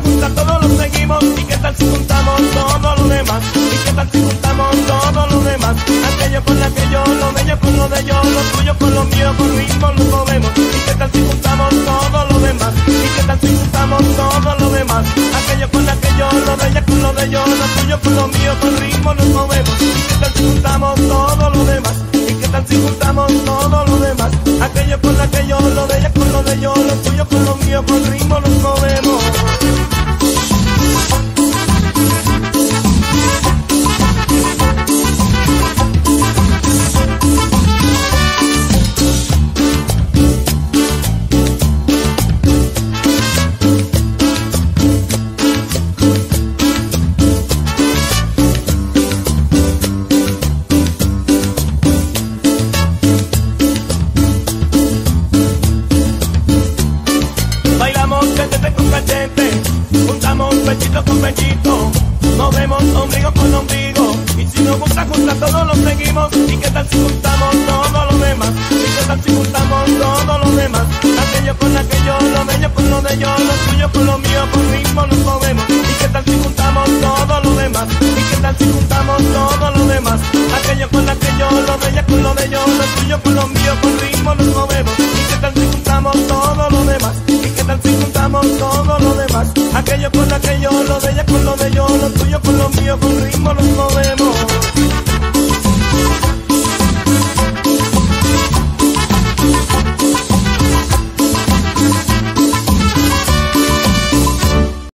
gusta todo lo seguimos. ¿Y qué tal si juntamos todo lo demás? ¿Y qué tal si juntamos todo lo demás? Aquello con aquello, lo de ellos con lo de yo, lo tuyo con lo mío, con ritmo nos movemos. ¿Y qué tal si juntamos todo lo demás? ¿Y qué tal si juntamos todo lo demás? Aquello con aquello, lo de ella con lo de yo, lo tuyo con lo mío, con ritmo nos movemos. ¿Y qué tal si juntamos todo lo demás? ¿Y qué tal si juntamos todo lo demás? Aquello con aquello, lo de ella con lo de yo, lo tuyo con lo mío, con ritmo nos movemos. Juntamos pechito con pechito, movemos ombligo con ombligo. Y si nos gusta juntar todos lo seguimos. ¿Y qué tal si juntamos todo lo demás? ¿Y qué tal si juntamos todo lo demás? Aquello con aquello, lo de ellos con lo de yo, lo tuyo con lo mío, con ritmo nos movemos. ¿Y qué tal si juntamos todo lo demás? ¿Y qué tal si juntamos todo lo demás? Aquello con aquello, lo de ella con lo de yo, lo tuyo con lo mío, con ritmo nos movemos. ¿Y qué tal si juntamos todo lo demás? ¿Y qué tal si juntamos todo lo demás? Aquello con aquello, lo de ella con lo de yo, lo tuyo con lo mío, con ritmo nos movemos.